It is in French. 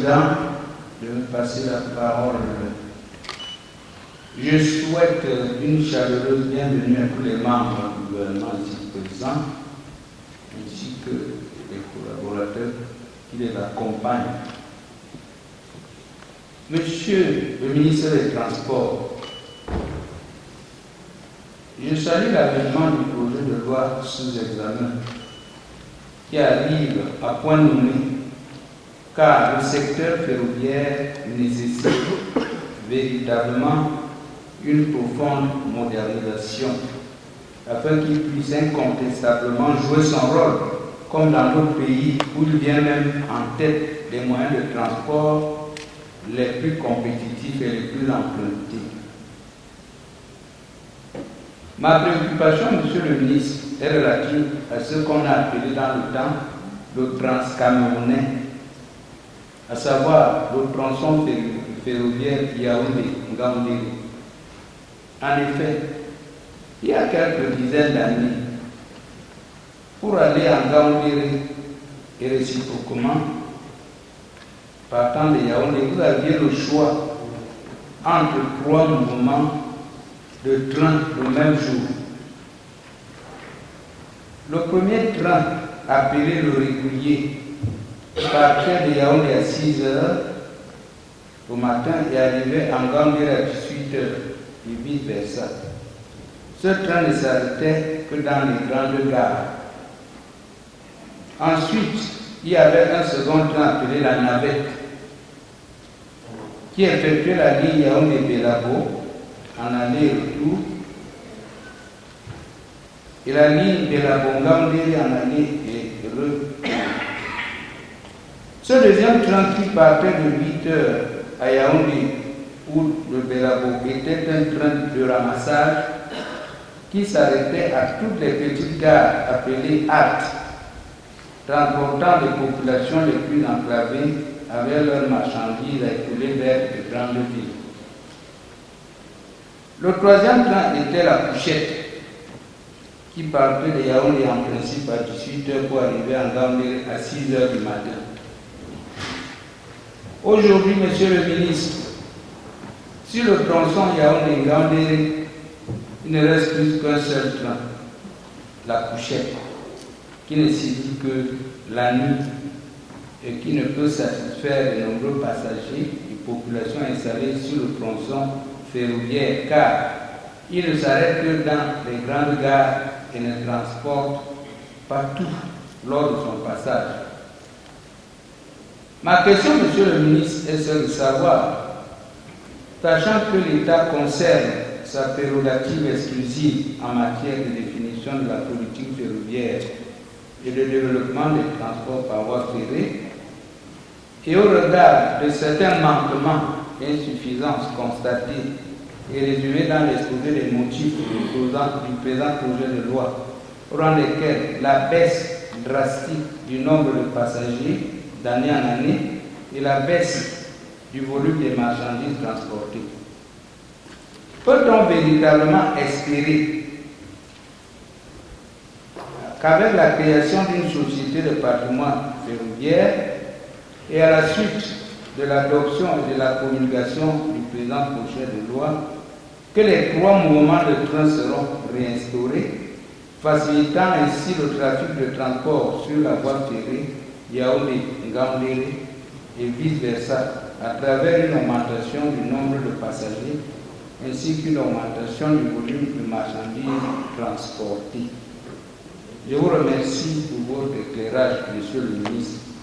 Président de me passer la parole. Je souhaite une chaleureuse bienvenue à tous les membres du gouvernement ici présents, ainsi que les collaborateurs qui les accompagnent. Monsieur le ministre des Transports, je salue l'avènement du projet de loi sous examen qui arrive à point nommé, car le secteur ferroviaire nécessite véritablement une profonde modernisation afin qu'il puisse incontestablement jouer son rôle, comme dans d'autres pays où il vient même en tête des moyens de transport les plus compétitifs et les plus empruntés. Ma préoccupation, Monsieur le ministre, est relative à ce qu'on a appelé dans le temps le transcamerounais, à savoir le tronçon ferroviaire Yaoundé-Ngaoundéré. En effet, il y a quelques dizaines d'années, pour aller à Ngaoundéré et réciproquement, partant de Yaoundé, vous aviez le choix entre 3 mouvements de train le même jour. Le premier train, appelé le régulier, partait de Yaoundé à 6 h au matin et arrivait en Ngaoundéré à 18 h et vice-versa. Ce train ne s'arrêtait que dans les grandes gares. Ensuite, il y avait un second train appelé la navette qui effectuait la ligne Yaoundé-Belabo en aller-retour et la ligne Belabo-Ngaoundéré en aller et retour. Ce deuxième train qui partait de 8 h à Yaoundé où le Belabo était un train de ramassage qui s'arrêtait à toutes les petites gares appelées haltes, transportant les populations les plus enclavées avec leurs marchandises à écouler vers les grandes villes. Le troisième train était la couchette, qui partait de Yaoundé en principe à 18 h pour arriver en Ngaoundéré à 6 h du matin. Aujourd'hui, Monsieur le ministre, sur le tronçon Yaoundé-Ngaoundéré, il ne reste plus qu'un seul train, la couchette, qui ne sévit que la nuit et qui ne peut satisfaire de nombreux passagers et populations installées sur le tronçon ferroviaire, car il ne s'arrête que dans les grandes gares et ne transporte pas tout lors de son passage. Ma question, Monsieur le ministre, est celle de savoir, sachant que l'État conserve sa prérogative exclusive en matière de définition de la politique ferroviaire et de développement des transports par voie ferrée, et au regard de certains manquements et insuffisances constatées et résumés dans l'exposé des motifs du présent projet de loi, au rang desquels la baisse drastique du nombre de passagers d'année en année et la baisse du volume des marchandises transportées. Peut-on véritablement espérer qu'avec la création d'une société de patrimoine ferroviaire et à la suite de l'adoption et de la promulgation du présent projet de loi, que les 3 mouvements de train seront réinstaurés, facilitant ainsi le trafic de transport sur la voie ferrée Yaoundé-Ngaoundéré et vice-versa, à travers une augmentation du nombre de passagers ainsi qu'une augmentation du volume de marchandises transportées. Je vous remercie pour votre éclairage, Monsieur le ministre.